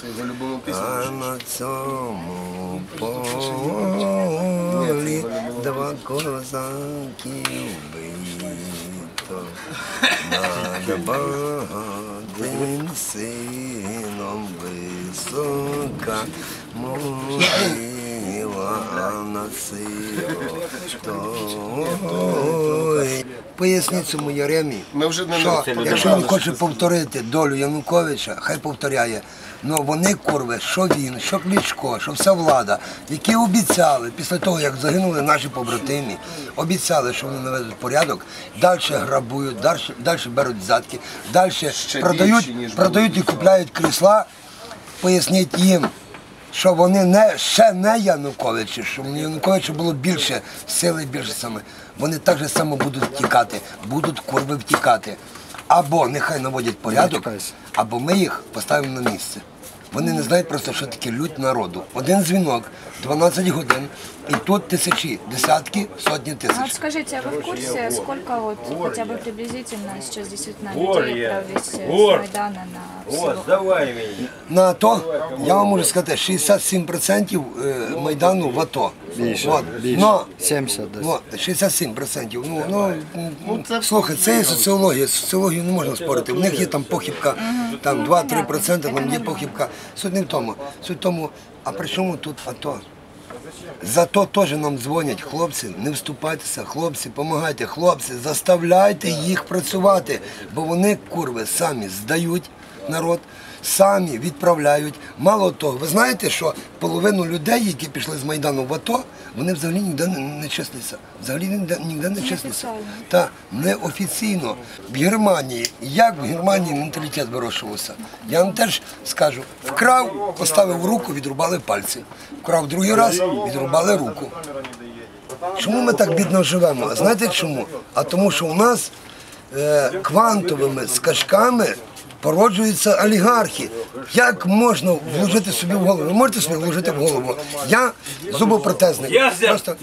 А на цьому полі два козаки вбито, над багатим сином висока могила, а над сиротою. Поясніть цьому Яремі, що якщо він хоче повторити долю Януковича, хай повторяє. Ну вони курви, що він, що Кличко, що вся влада, які обіцяли, після того, як загинули наші побратими, обіцяли, що вони наведуть порядок, далі грабують, далі беруть взятки, далі продають і купляють крісла. Поясніть їм, що вони ще не Януковичі, що у Януковича було більше сили, більше саме. Вони так же само будуть втікати, будуть курви втікати. Або нехай наводять порядок, або ми їх поставимо на місце. Вони не знають просто, що таке лють народу. Один дзвінок, 12 годин, і тут тисячі, десятки, сотні тисяч. Вот скажите, а вы в курсе, сколько вот хотя бы приблизительно сейчас действительно людей отправились с Майдана на село? На АТО, я вам можу сказати, 67% Майдану в АТО. Більше, Но, 70 десь. 67%. Слухай, це є соціологія, соціологію не можна спорити. В них є там похибка, там 2-3%, там є похибка. Суть не в тому. Суть в тому, а при чому тут АТО? Зато теж нам дзвонять, хлопці, не вступайтеся, хлопці, допомагайте, хлопці, заставляйте їх працювати, бо вони, курви, самі здають народ, самі відправляють. Мало того, ви знаєте, що половину людей, які пішли з Майдану в АТО, вони взагалі ніде не числяться. Взагалі ніде не числяться. Та неофіційно. В Германії, як в Германії менталітет вирощувався? Я вам теж скажу, вкрав, поставив руку, відрубали пальці. Вкрав другий раз, відрубали руку. Чому ми так бідно живемо? А знаєте чому? А тому, що у нас квантовими скачками породжуються олігархи. Як можна вложити собі в голову? Ви можете собі вложити в голову? Я зубопротезник. Просто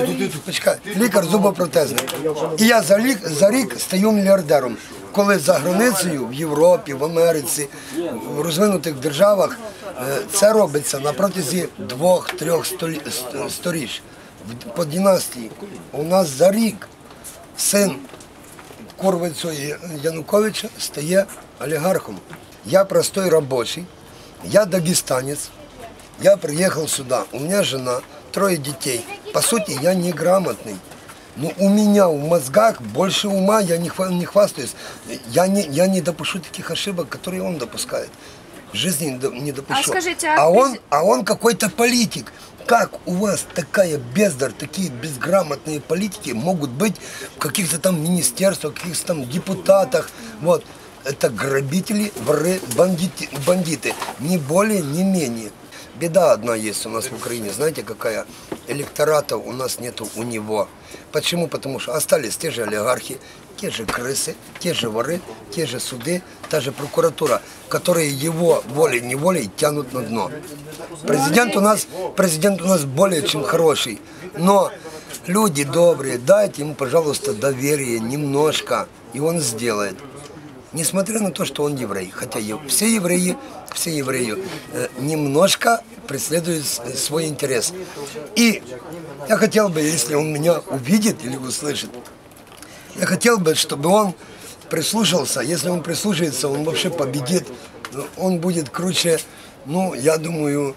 лікар зубопротезник. І я за рік стаю мільярдером. Коли за границею, в Європі, в Америці, в розвинутих державах, це робиться на протязі 2-3 сторіч. По династії у нас за рік син курви цього Януковича стає олигархом. Я простой рабочий, я дагестанец, я приехал сюда, у меня жена, 3 детей. По сути, я неграмотный. Но у меня в мозгах больше ума, я не хвастаюсь. Я не допущу таких ошибок, которые он допускает. В жизни не допущу. А скажите, а он какой-то политик. Как у вас такая бездарь, такие безграмотные политики могут быть в каких-то там министерствах, каких-то там депутатах? Вот. Это грабители, воры, бандиты. Ни более, ни менее. Беда одна есть у нас в Украине. Знаете, какая? Электората у нас нету у него. Почему? Потому что остались те же олигархи, те же крысы, те же воры, те же суды, та же прокуратура, которые его волей-неволей тянут на дно. Президент у нас более чем хороший, но люди добрые, дайте ему, пожалуйста, доверие немножко, и он сделает. Несмотря на то, что он еврей, хотя все евреи немножко преследуют свой интерес. И я хотел бы, если он меня увидит или услышит, я хотел бы, чтобы он прислушался. Если он прислушается, он вообще победит. Он будет круче, ну, я думаю...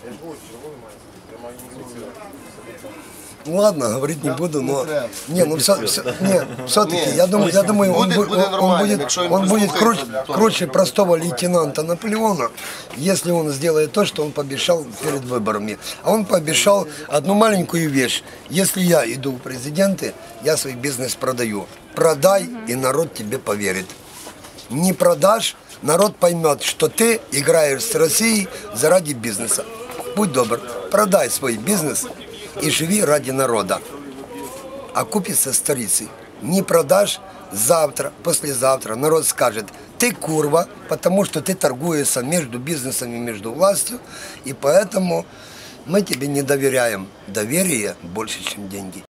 Ну ладно, говорить не буду, но все-таки, я думаю, он будет круче простого лейтенанта Наполеона, если он сделает то, что он пообещал перед выборами. А он пообещал одну маленькую вещь. Если я иду в президенты, я свой бизнес продаю. Продай, и народ тебе поверит. Не продашь, народ поймет, что ты играешь с Россией заради бизнеса. Будь добр, продай свой бизнес и живи ради народа. А купится старицей. Не продашь, завтра, послезавтра народ скажет: ты курва, потому что ты торгуешься между бизнесом и между властью, и поэтому мы тебе не доверяем. Доверие больше, чем деньги.